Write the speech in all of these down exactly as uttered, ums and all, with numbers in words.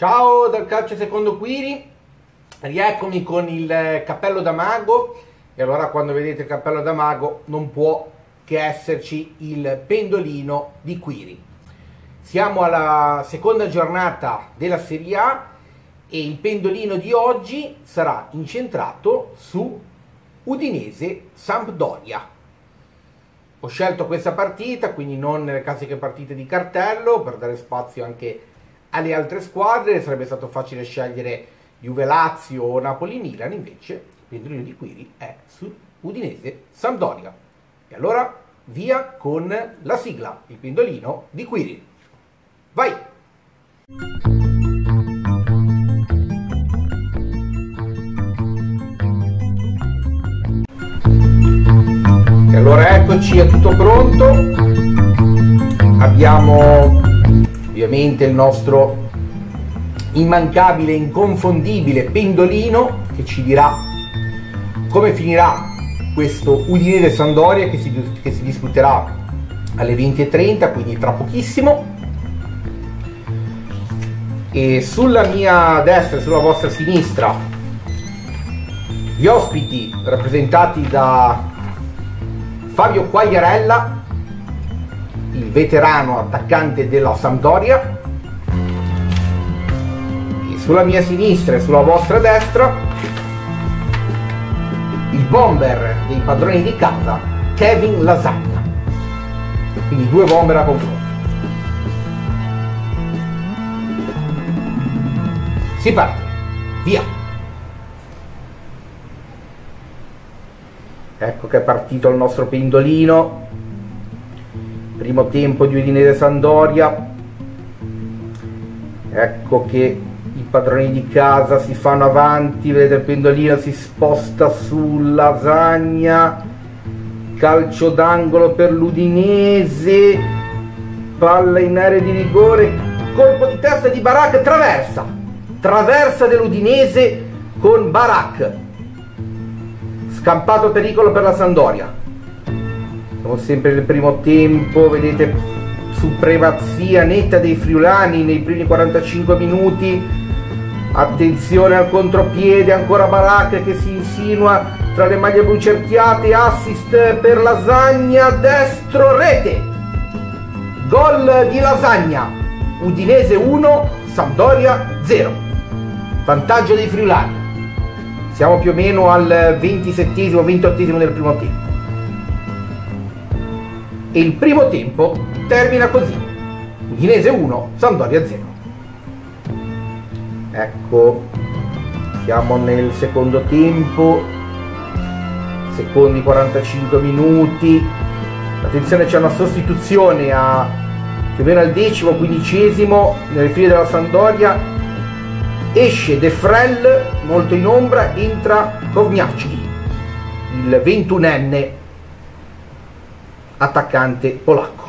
Ciao dal Calcio Secondo Quiri, rieccomi con il cappello da mago. E allora, quando vedete il cappello da mago, non può che esserci il pendolino di Quiri. Siamo alla seconda giornata della Serie A e il pendolino di oggi sarà incentrato su Udinese Sampdoria. Ho scelto questa partita, quindi non nelle classiche partite di cartello, per dare spazio anche alle altre squadre. Sarebbe stato facile scegliere Juve Lazio o Napoli Milan, invece il pendolino di Quiri è su Udinese Sampdoria. E allora via con la sigla, il pendolino di Quiri. Vai! E allora eccoci, è tutto pronto. Abbiamo ovviamente il nostro immancabile, inconfondibile pendolino che ci dirà come finirà questo Udinese Sampdoria che si, che si disputerà alle venti e trenta, quindi tra pochissimo. E sulla mia destra e sulla vostra sinistra gli ospiti rappresentati da Fabio Quagliarella, il veterano attaccante della Sampdoria, e sulla mia sinistra e sulla vostra destra il bomber dei padroni di casa, Kevin Lasagna. Quindi due bomber a confronto. Si parte, via! Ecco che è partito il nostro pendolino. Primo tempo di Udinese Sampdoria. Ecco che i padroni di casa si fanno avanti, vedete il pendolino si sposta su Lasagna, calcio d'angolo per l'Udinese, palla in area di rigore, colpo di testa di Barak, traversa, traversa dell'Udinese con Barak, scampato pericolo per la Sampdoria. Siamo sempre nel primo tempo, vedete supremazia netta dei friulani nei primi quarantacinque minuti. Attenzione al contropiede, ancora Barak che si insinua tra le maglie blu cerchiate, assist per Lasagna, destro, rete, gol di Lasagna, Udinese uno, Sampdoria zero, vantaggio dei friulani. Siamo più o meno al ventisettesimo, ventottesimo del primo tempo. E il primo tempo termina così: Udinese uno, Sampdoria zero. Ecco, siamo nel secondo tempo, secondi quarantacinque minuti. Attenzione, c'è una sostituzione a più o meno al decimo, quindicesimo nelle file della Sampdoria. Esce De Frel molto in ombra, entra Kovniacki, il ventunenne attaccante polacco.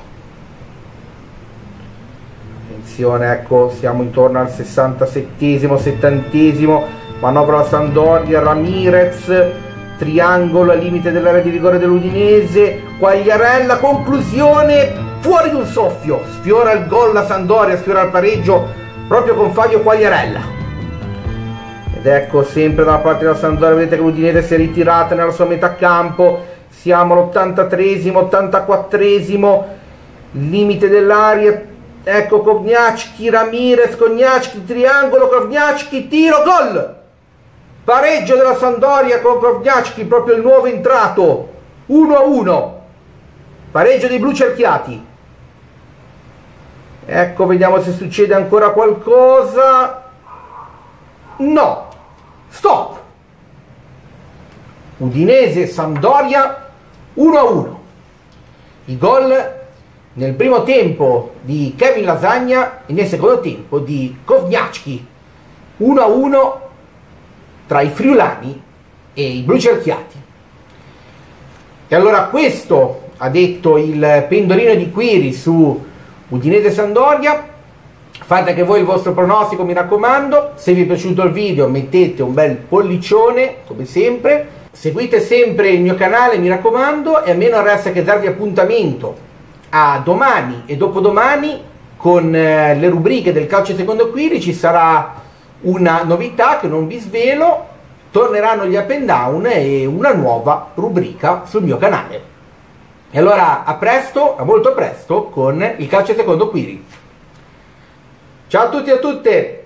Attenzione, ecco, siamo intorno al sessantasettesimo, settantesimo, manovra la Sampdoria, Ramirez, triangolo al limite dell'area di rigore dell'Udinese, Quagliarella, conclusione, fuori di un soffio, sfiora il gol la Sampdoria, sfiora il pareggio proprio con Fabio Quagliarella. Ed ecco, sempre dalla parte della Sampdoria, vedete che l'Udinese si è ritirata nella sua metà campo. Siamo all'ottantatreesimo, ottantaquattresimo, limite dell'area. Ecco Kovniacki, Ramirez, Kovniacki, triangolo, Kovniacki, tiro, gol! Pareggio della Sampdoria con Kovniacki, proprio il nuovo entrato, uno a uno. Pareggio dei blu cerchiati. Ecco, vediamo se succede ancora qualcosa. No, stop. Udinese Sampdoria uno a uno. I gol nel primo tempo di Kevin Lasagna e nel secondo tempo di Kovniacki, uno a uno tra i friulani e i blu cerchiati. E allora questo ha detto il pendolino di Quiri su Udinese Sampdoria. Fate anche voi il vostro pronostico, mi raccomando. Se vi è piaciuto il video mettete un bel pollicione come sempre. Seguite sempre il mio canale, mi raccomando, e a me non resta che darvi appuntamento a domani e dopodomani con eh, le rubriche del calcio secondo quiri ci sarà una novità che non vi svelo, torneranno gli up and down e una nuova rubrica sul mio canale. E allora a presto, a molto presto con il calcio secondo quiri. Ciao a tutti e a tutte!